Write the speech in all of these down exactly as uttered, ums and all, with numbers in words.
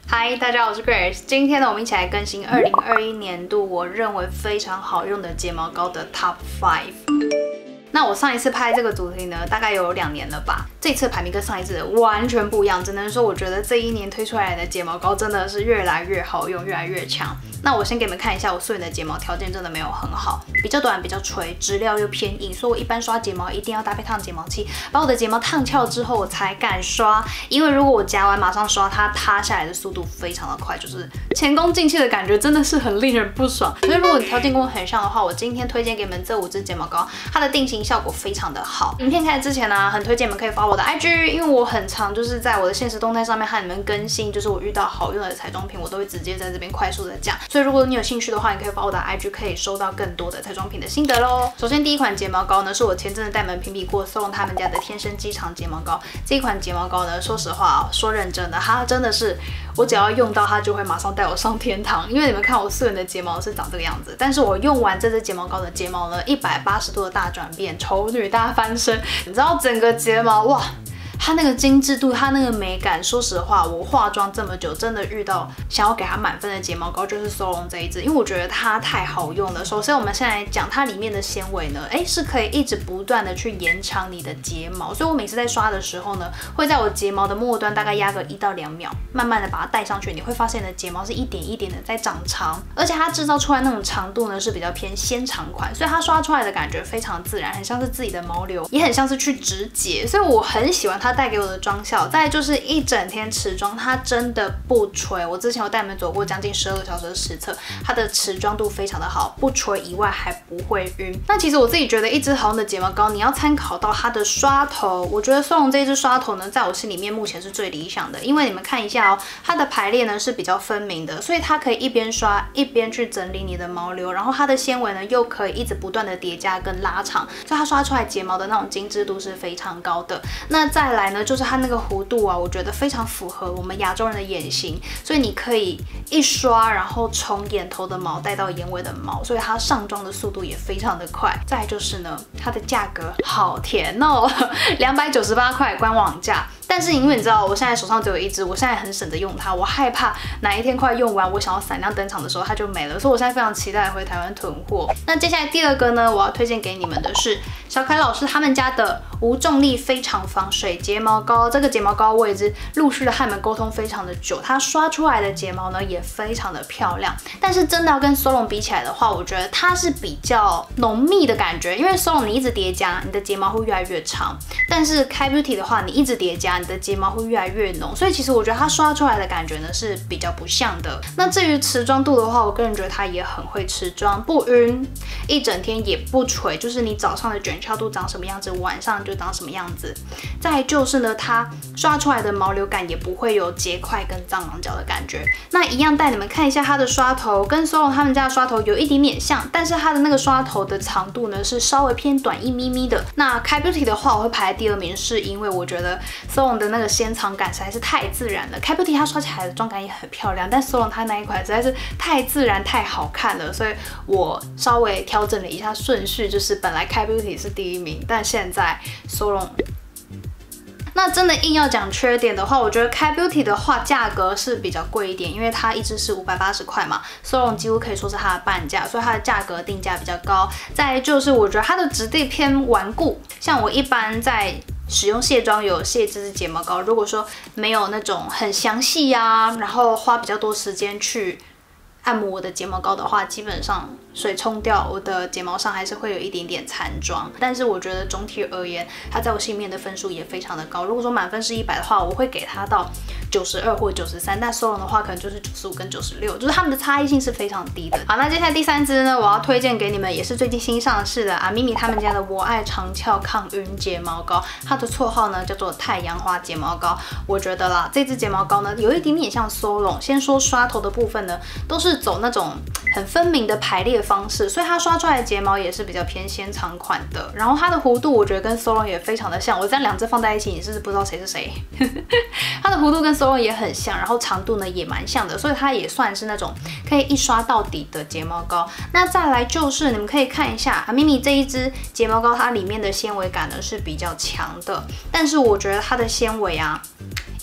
嗨，大家好，我是 Grace。今天呢，我们一起来更新二零二一年度我认为非常好用的睫毛膏的 Top five。那我上一次拍这个主题呢，大概有两年了吧。这次排名跟上一次的完全不一样，只能说我觉得这一年推出来的睫毛膏真的是越来越好用，越来越强。那我先给你们看一下我素颜的睫毛条件真的没有很好，比较短，比较垂，质料又偏硬，所以我一般刷睫毛一定要搭配烫睫毛器，把我的睫毛烫翘之后我才敢刷。因为如果我夹完马上刷，它塌下来的速度非常的快，就是前功尽弃的感觉，真的是很令人不爽。所以如果你条件跟我很像的话，我今天推荐给你们这五支睫毛膏，它的定型效果非常的好。影片开始之前呢，很推荐你们可以发我的 I G， 因为我很常就是在我的限时动态上面和你们更新，就是我遇到好用的彩妆品，我都会直接在这边快速的讲。所以如果你有兴趣的话，你可以发我的 I G， 可以收到更多的彩妆品的心得咯。首先第一款睫毛膏呢，是我前阵子带你们评比过 Solon 他们家的天生肌长睫毛膏。这一款睫毛膏呢，说实话，说认真的，它真的是我只要用到它就会马上带我上天堂。因为你们看我素颜的睫毛是长这个样子，但是我用完这支睫毛膏的睫毛呢，一百八十度的大转变，丑女大翻身。你知道整个睫毛哇，它那个精致度，它那个美感，说实话，我化妆这么久，真的遇到想要给它满分的睫毛膏就是 Solon 这一支，因为我觉得它太好用了。首先，我们先来讲它里面的纤维呢，哎，是可以一直不断的去延长你的睫毛，所以我每次在刷的时候呢，会在我睫毛的末端大概压个一到两秒，慢慢的把它带上去，你会发现你的睫毛是一点一点的在长长，而且它制造出来那种长度呢是比较偏纤长款，所以它刷出来的感觉非常自然，很像是自己的毛流，也很像是去直睫，所以我很喜欢它带给我的妆效。再来就是一整天持妆，它真的不垂。我之前有带你们走过将近十二个小时的实测，它的持妆度非常的好，不垂以外还不会晕。那其实我自己觉得一支好用的睫毛膏，你要参考到它的刷头。我觉得Solon这一支刷头呢，在我心里面目前是最理想的，因为你们看一下哦，它的排列呢是比较分明的，所以它可以一边刷一边去整理你的毛流，然后它的纤维呢又可以一直不断的叠加跟拉长，所以它刷出来睫毛的那种精致度是非常高的。那再来呢，就是它那个弧度啊，我觉得非常符合我们亚洲人的眼型，所以你可以一刷，然后从眼头的毛带到眼尾的毛，所以它上妆的速度也非常的快。再来就是呢，它的价格好甜哦，两百九十八块官网价。但是因为你知道我现在手上只有一支，我现在很省着用它，我害怕哪一天快用完，我想要闪亮登场的时候它就没了，所以我现在非常期待回台湾囤货。那接下来第二个呢，我要推荐给你们的是小凯老师他们家的无重力非常防水睫毛膏。这个睫毛膏我也是陆续的和你们沟通非常的久，它刷出来的睫毛呢也非常的漂亮。但是真的要跟 Solon 比起来的话，我觉得它是比较浓密的感觉，因为 Solon 你一直叠加，你的睫毛会越来越长，但是 K Beauty 的话，你一直叠加，你的睫毛会越来越浓，所以其实我觉得它刷出来的感觉呢是比较不像的。那至于持妆度的话，我个人觉得它也很会持妆，不晕，一整天也不垂，就是你早上的卷翘度长什么样子，晚上就长什么样子。再来就是呢，它刷出来的毛流感也不会有结块跟蟑螂脚的感觉。那一样带你们看一下它的刷头，跟 Solon 他们家的刷头有一点点像，但是它的那个刷头的长度呢是稍微偏短一咪咪的。那 K Beauty 的话，我会排在第二名，是因为我觉得 Solon 的那个纤长感实在是太自然了。K Beauty 它刷起来的妆感也很漂亮，但 Solon 它那一款实在是太自然太好看了，所以我稍微调整了一下顺序，就是本来 K Beauty 是第一名，但现在 Solon。那真的硬要讲缺点的话，我觉得 K Beauty 的话价格是比较贵一点，因为它一支是五百八十块嘛 ，Solon 几乎可以说是它的半价，所以它的价格定价比较高。再来就是我觉得它的质地偏顽固，像我一般在使用卸妆油卸这支睫毛膏，如果说没有那种很详细呀，然后花比较多时间去按摩我的睫毛膏的话，基本上水冲掉，我的睫毛上还是会有一点点残妆。但是我觉得总体而言，它在我心里面的分数也非常的高。如果说满分是一百的话，我会给它到九十二或九十三，但 Solon 的话可能就是九十五跟九十六，就是它们的差异性是非常低的。好，那接下来第三支呢，我要推荐给你们，也是最近新上市的啊咪咪他们家的我爱长翘抗晕睫毛膏，它的绰号呢叫做太阳花睫毛膏。我觉得啦，这支睫毛膏呢有一点点像 Solon。先说刷头的部分呢，都是走那种很分明的排列方式，所以它刷出来的睫毛也是比较偏纤长款的。然后它的弧度我觉得跟 Solon 也非常的像，我这样两支放在一起，你是不是不知道谁是谁？它的弧度跟 Solon 也很像，然后长度呢也蛮像的，所以它也算是那种可以一刷到底的睫毛膏。那再来就是你们可以看一下啊咪咪这一支睫毛膏，它里面的纤维感呢是比较强的，但是我觉得它的纤维啊。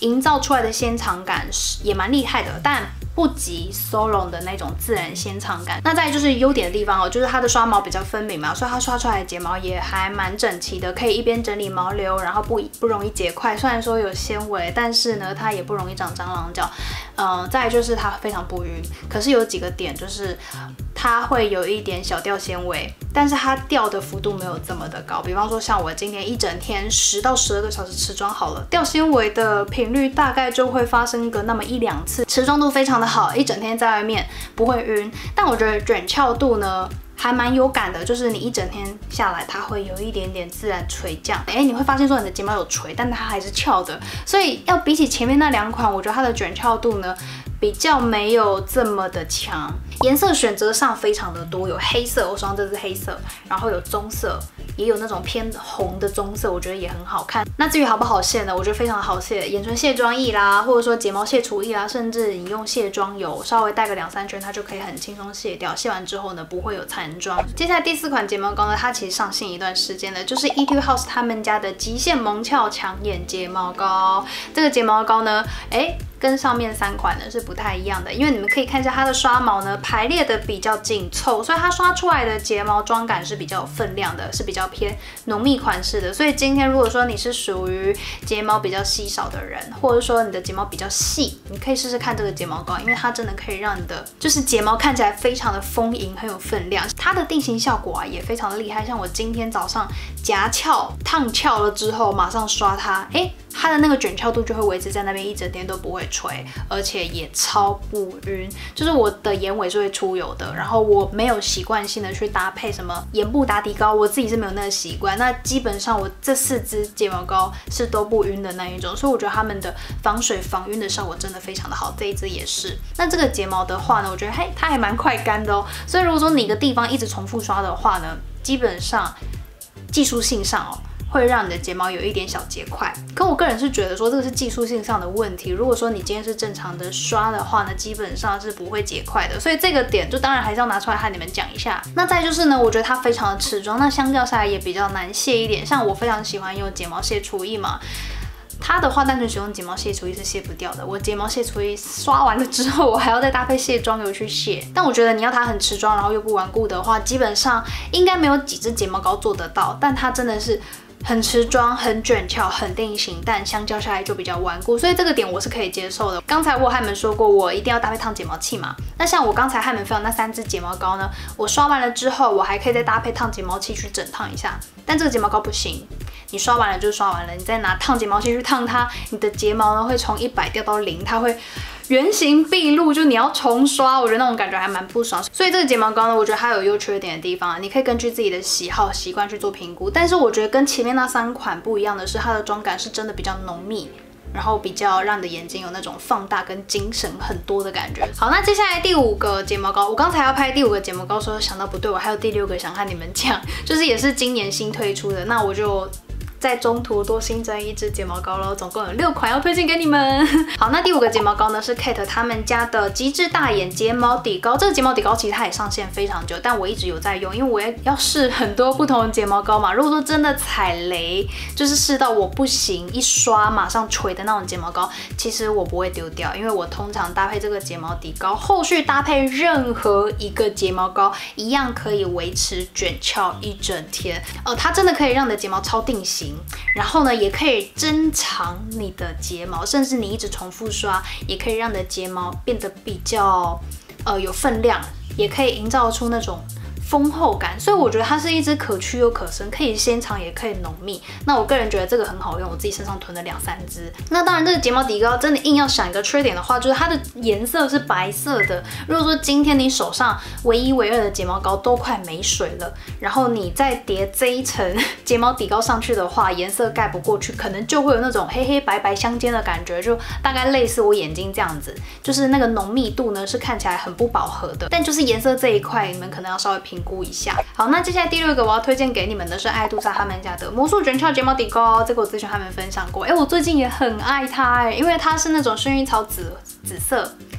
营造出来的纤长感也蛮厉害的，但不及 Solon 的那种自然纤长感。那再来就是优点的地方哦，就是它的刷毛比较分明嘛，所以它刷出来的睫毛也还蛮整齐的，可以一边整理毛流，然后不不容易结块。虽然说有纤维，但是呢，它也不容易长蟑螂脚。呃，再来就是它非常不晕，可是有几个点就是它会有一点小掉纤维，但是它掉的幅度没有这么的高。比方说像我今天一整天十到十二个小时持妆好了，掉纤维的频率大概就会发生个那么一两次，持妆度非常的好，一整天在外面不会晕。但我觉得卷翘度呢还蛮有感的，就是你一整天下来，它会有一点点自然垂降。哎，你会发现说你的睫毛有垂，但它还是翘的。所以要比起前面那两款，我觉得它的卷翘度呢比较没有这么的强。颜色选择上非常的多，有黑色，我手上这是黑色，然后有棕色，也有那种偏红的棕色，我觉得也很好看。那至于好不好卸呢？我觉得非常好卸，眼唇卸妆液啦，或者说睫毛卸除液啦，甚至你用卸妆油稍微带个两三圈，它就可以很轻松卸掉。卸完之后呢，不会有残妆。接下来第四款睫毛膏呢，它其实上线一段时间了，就是 Etude House 他们家的极限萌俏强眼睫毛膏。这个睫毛膏呢，哎。跟上面三款呢是不太一样的，因为你们可以看一下它的刷毛呢排列的比较紧凑，所以它刷出来的睫毛妆感是比较有分量的，是比较偏浓密款式的。所以今天如果说你是属于睫毛比较稀少的人，或者说你的睫毛比较细，你可以试试看这个睫毛膏，因为它真的可以让你的就是睫毛看起来非常的丰盈，很有分量。它的定型效果啊也非常的厉害，像我今天早上夹翘烫翘了之后，马上刷它，哎。它的那个卷翘度就会维持在那边一整天都不会垂，而且也超不晕。就是我的眼尾是会出油的，然后我没有习惯性的去搭配什么眼部打底膏，我自己是没有那个习惯。那基本上我这四支睫毛膏是都不晕的那一种，所以我觉得它们的防水防晕的效果真的非常的好。这一支也是。那这个睫毛的话呢，我觉得嘿它还蛮快干的哦。所以如果说你的地方一直重复刷的话呢，基本上技术性上哦。会让你的睫毛有一点小结块，可我个人是觉得说这个是技术性上的问题。如果说你今天是正常的刷的话呢，基本上是不会结块的，所以这个点就当然还是要拿出来和你们讲一下。那再就是呢，我觉得它非常的持妆，那相较下来也比较难卸一点。像我非常喜欢用睫毛卸除液嘛。它的话，单纯使用睫毛卸除液是卸不掉的。我睫毛卸除液刷完了之后，我还要再搭配卸妆油去卸。但我觉得你要它很持妆，然后又不顽固的话，基本上应该没有几支睫毛膏做得到。但它真的是。很持妆，很卷翘，很定型，但相较下来就比较顽固，所以这个点我是可以接受的。刚才我和你们说过，我一定要搭配烫睫毛器嘛。那像我刚才和你们分享那三支睫毛膏呢，我刷完了之后，我还可以再搭配烫睫毛器去整烫一下。但这个睫毛膏不行，你刷完了就刷完了，你再拿烫睫毛器去烫它，你的睫毛呢会从一百掉到零，它会。原形毕露，就你要重刷，我觉得那种感觉还蛮不爽。所以这个睫毛膏呢，我觉得它有优缺点的地方，你可以根据自己的喜好习惯去做评估。但是我觉得跟前面那三款不一样的是，它的妆感是真的比较浓密，然后比较让你的眼睛有那种放大跟精神很多的感觉。好，那接下来第五个睫毛膏，我刚才要拍第五个睫毛膏的时候想到不对，我还有第六个想和你们讲，就是也是今年新推出的，那我就。在中途多新增一支睫毛膏咯，总共有六款要推荐给你们。好，那第五个睫毛膏呢是 Kate 他们家的极致大眼睫毛底膏。这个睫毛底膏其实它也上线非常久，但我一直有在用，因为我也要试很多不同的睫毛膏嘛。如果说真的踩雷，就是试到我不行，一刷马上垂的那种睫毛膏，其实我不会丢掉，因为我通常搭配这个睫毛底膏，后续搭配任何一个睫毛膏，一样可以维持卷翘一整天。呃，它真的可以让你的睫毛超定型。然后呢，也可以增长你的睫毛，甚至你一直重复刷，也可以让你的睫毛变得比较呃有分量，也可以营造出那种丰厚感。所以我觉得它是一支可屈又可伸，可以纤长也可以浓密。那我个人觉得这个很好用，我自己身上囤了两三支。那当然，这个睫毛底膏真的硬要想一个缺点的话，就是它的颜色是白色的。如果说今天你手上唯一唯二的睫毛膏都快没水了，然后你再叠这一层睫毛底膏上去的话，颜色盖不过去，可能就会有那种黑黑白白相间的感觉，就大概类似我眼睛这样子，就是那个浓密度呢是看起来很不饱和的。但就是颜色这一块，你们可能要稍微评估一下。好，那接下来第六个我要推荐给你们的是爱杜莎他们家的魔术卷翘睫毛底膏，这个我之前和他们分享过。哎，我最近也很爱它哎，因为它是那种薰衣草紫紫色。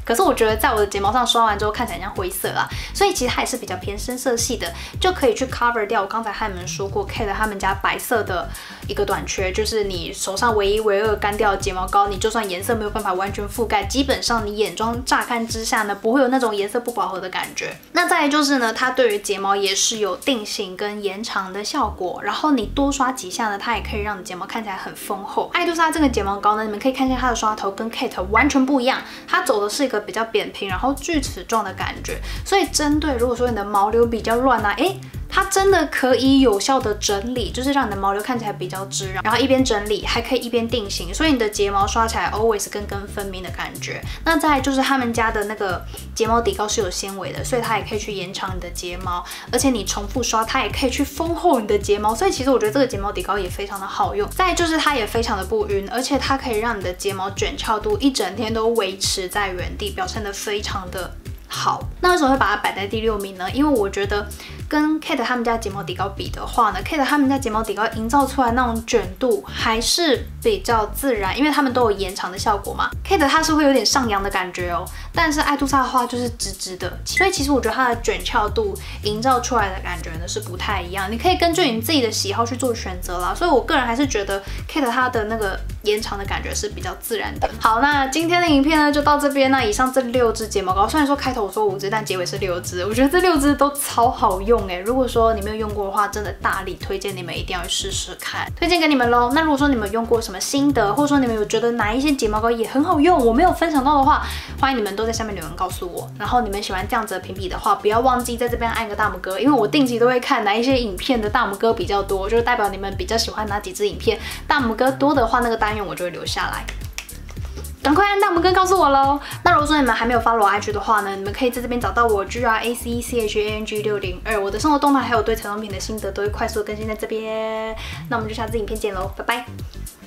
可是我觉得在我的睫毛上刷完之后看起来像灰色啦，所以其实它也是比较偏深色系的，就可以去 cover 掉我刚才和你们说过 Kate 他们家白色的一个短缺，就是你手上唯一唯二干掉的睫毛膏，你就算颜色没有办法完全覆盖，基本上你眼妆乍看之下呢，不会有那种颜色不饱和的感觉。那再来就是呢，它对于睫毛也是有定型跟延长的效果，然后你多刷几下呢，它也可以让你睫毛看起来很丰厚。爱杜莎这个睫毛膏呢，你们可以看一下它的刷头跟 Kate 完全不一样，它走的是一个比较扁平，然后锯齿状的感觉，所以针对如果说你的毛流比较乱啊，诶。它真的可以有效的整理，就是让你的毛流看起来比较直，然后一边整理还可以一边定型，所以你的睫毛刷起来 always 根根分明的感觉。那再来就是他们家的那个睫毛底膏是有纤维的，所以它也可以去延长你的睫毛，而且你重复刷它也可以去丰厚你的睫毛，所以其实我觉得这个睫毛底膏也非常的好用。再来就是它也非常的不晕，而且它可以让你的睫毛卷翘度一整天都维持在原地，表现得非常的好。那为什么会把它摆在第六名呢？因为我觉得跟 Kate 他们家睫毛底膏比的话呢 ，Kate 他们家睫毛底膏营造出来那种卷度还是比较自然，因为他们都有延长的效果嘛。Kate 它是会有点上扬的感觉哦，但是爱杜莎的话就是直直的，所以其实我觉得它的卷翘度营造出来的感觉呢是不太一样。你可以根据你自己的喜好去做选择啦，所以我个人还是觉得 Kate 它的那个延长的感觉是比较自然的。好，那今天的影片呢就到这边。那以上这六支睫毛膏，虽然说开头我说五支，但结尾是六支，我觉得这六支都超好用哎。如果说你没有用过的话，真的大力推荐你们一定要去试试看，推荐给你们咯。那如果说你们用过什么心得，或者说你们有觉得哪一些睫毛膏也很好用，我没有分享到的话，欢迎你们都在下面留言告诉我。然后你们喜欢这样子的评比的话，不要忘记在这边按个大拇哥，因为我定期都会看哪一些影片的大拇哥比较多，就是代表你们比较喜欢哪几支影片，大拇哥多的话，那个单元我就会留下来。赶快按大拇哥告诉我喽！那如果说你们还没有 follow 我 I G 的话呢，你们可以在这边找到我 G R A C C H A N G 六零二，我的生活动态还有对彩妆品的心得都会快速的更新在这边。那我们就下次影片见喽，拜拜。